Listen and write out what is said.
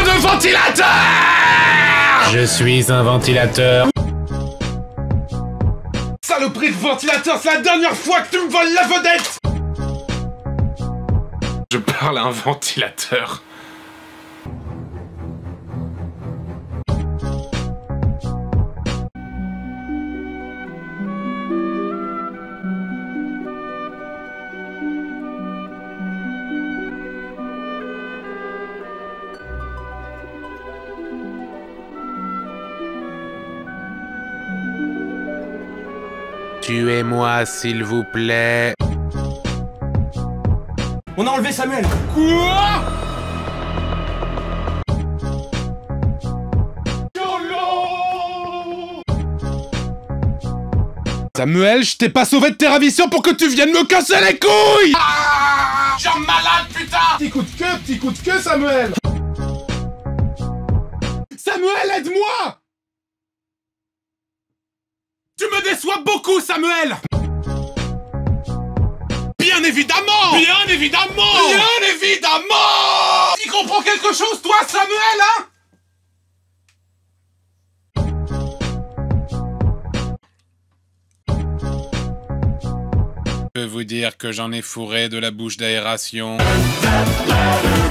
de ventilateur! Je suis un ventilateur. Saloperie de ventilateur, c'est la dernière fois que tu me voles la vedette! Je parle à un ventilateur. Tuez-moi, s'il vous plaît. On a enlevé Samuel. Quoi? Samuel, je t'ai pas sauvé de tes ravisseurs pour que tu viennes me casser les couilles! Ah, j'ai un malade, putain! Petit coup de queue, Samuel! Samuel, aide-moi! Tu me déçois beaucoup, Samuel! Bien évidemment! Bien évidemment! Bien évidemment! Tu comprends quelque chose, toi, Samuel, hein? Je peux vous dire que j'en ai fourré de la bouche d'aération.